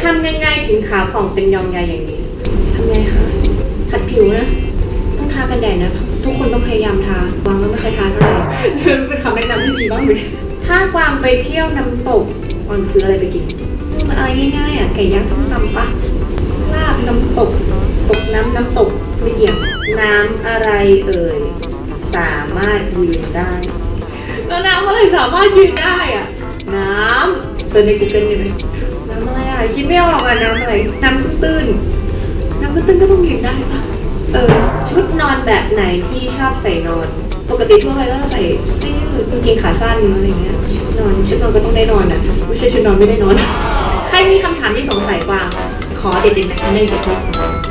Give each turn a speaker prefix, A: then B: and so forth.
A: ทำยังไงถึงขาวผ่องเป็นยองใยอย่างนี้ทำไงคะขัดผิวนะต้องทากันแดดนะทุกคนต้องพยายามทาวางแล้วไม่เคยทาเท่าไหร่เป็นคำแนะนำที่ดีบ้างเลยถ้ากวางไปเที่ยวน้ำตกกวางซื้ออะไรไปกินอะไรง่ายๆอ่ะไก่ย่างต้มตำปะลาบน้ำตกตกน้ำตกไม่เกี่ยวน้ำอะไรเอ่ยสามารถยืนได้แล้วน้ำอะไรสามารถยืนได้อ่ะน้ำเซิร์ชใน Google ได้ไหมน้ำอะไรอ่ะคิดไม่ออกอ่ะน้ำอะไรน้ำตื้นน้ำตื้นก็ต้องยืนได้ปะชุดนอนแบบไหนที่ชอบใส่นอนปกติทั่วไปก็ใส่เสื้อกางเกงขาสั้นอะไรเงี้ยชุดนอนก็ต้องได้นอนอ่ะไม่ใช่ชุดนอนไม่ได้นอนใครมีคำถามที่สงสัยกวางขอเด็ดๆนะคะในเด็ก